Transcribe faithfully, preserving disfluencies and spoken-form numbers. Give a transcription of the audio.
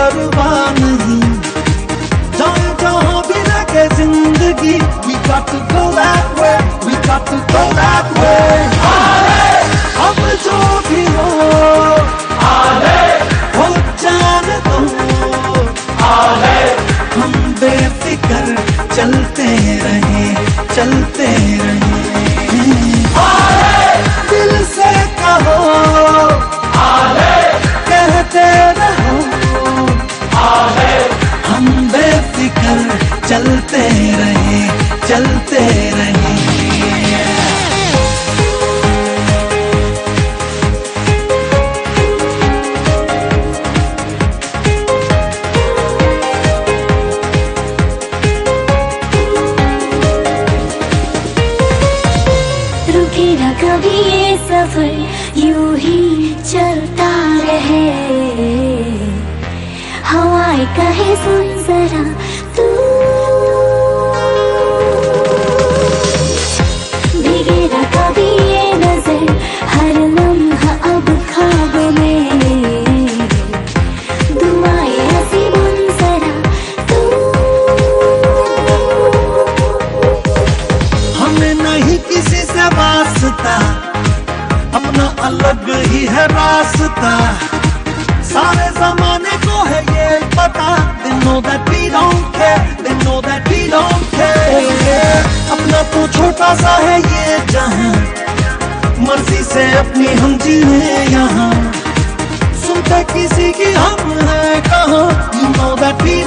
परवाह नहीं, जाए जहां भी लगे जिंदगी। We got to go that way, we got to go that way। अब जो भी हो हो जाने दो, हम बेफिक्र चलते रहे चलते रहे। दिल से कहो कहते रहो, हम बेफिक्र चलते रहे चलते रहे। रुकेगा कभी ये सफर, यूं ही चलता रहे। हवाएं कहे सुन जरा तू, भीगेगा कभी ये नजर, हर लम्हा अब ख्वाब में। दुआएं ऐसी बुन जरा तू, हमें नहीं किसी से वास्ता, अपना अलग ही है रास्ता। सारे जमाने को है ये पता, they know that we don't care, they know that we don't care। अपना तो छोटा सा है ये जहां, मर्जी से अपनी हम जिए यहाँ। सुनते किसी की हम है कहाँ, you know that we